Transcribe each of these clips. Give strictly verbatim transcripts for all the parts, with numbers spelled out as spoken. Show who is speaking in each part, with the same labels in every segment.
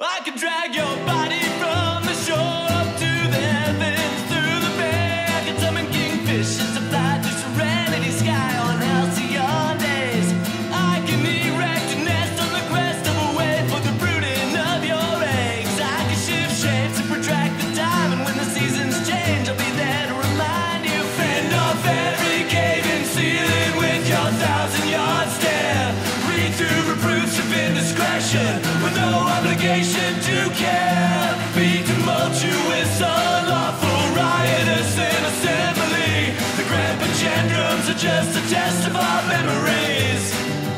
Speaker 1: I can drag your body from the shore up to the heavens, through the bay. I can summon kingfishers to fly to serenity sky on halcyon days. I can erect a nest on the crest of a wave for the brooding of your eggs. I can shift shapes and protract the time, and when the seasons change, I'll be there to remind you. Fend off every cave and ceiling with your thousand-yard stare. Read through reproofs of indiscretion with no obligation to care. Be tumultuous, unlawful, riotous in assembly. The grand pagendrums are just a test of our memories.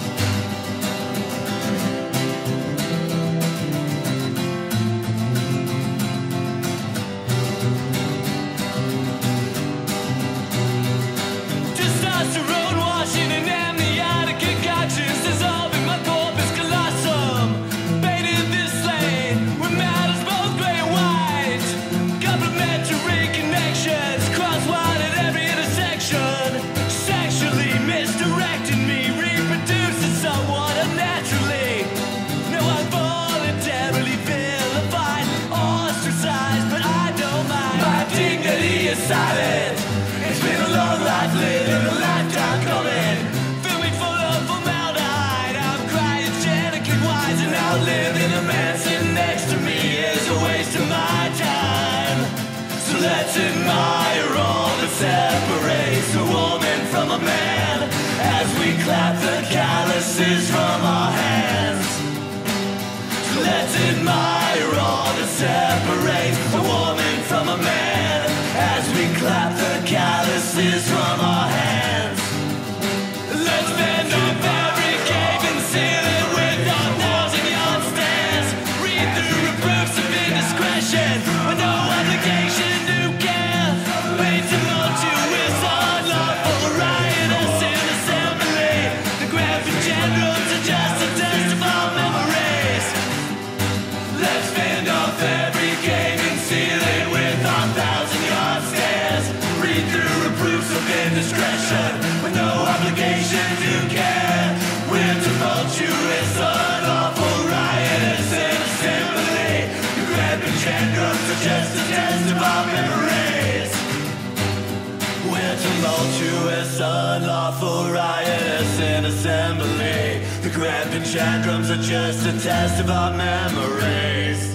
Speaker 1: Testosterone washing and amniotic concoctions dissolving my corpus callosum. Baited this lane with matters both gray and white. Complementary connections crosswise at every intersection. Sexually misdirecting me, reproducing somewhat unnaturally. No, I'm voluntarily vilified, ostracized, but I don't mind. My dignity is silent. It's been a long life lived and a lifetime coming. Fill me full of formaldehyde. I'm cryogenically wise and outliving. A man sitting next to me is a waste of my time. So let's admire all that separates a woman from a man as we clap the calluses from our hands. So let's admire all that separates a woman from a man as we clap the calluses from our hands. Let's bend off every cave and seal it with our thousand-yard stairs. Read through reproofs of indiscretion with no obligation to care. Be tumultuous, unlawful, riotous in assembly. The grand pagendrums are just a test of our memories. Let's fend off every cave and seal it with our thousand-yard stairs. Read through reproofs of indiscretion with no obligation to care. We're tumultuous, unlawful, riotous in assembly. The grand pagendrums are just a test of our memories. We're tumultuous, unlawful, riotous in assembly. The grand pagendrums are just a test of our memories.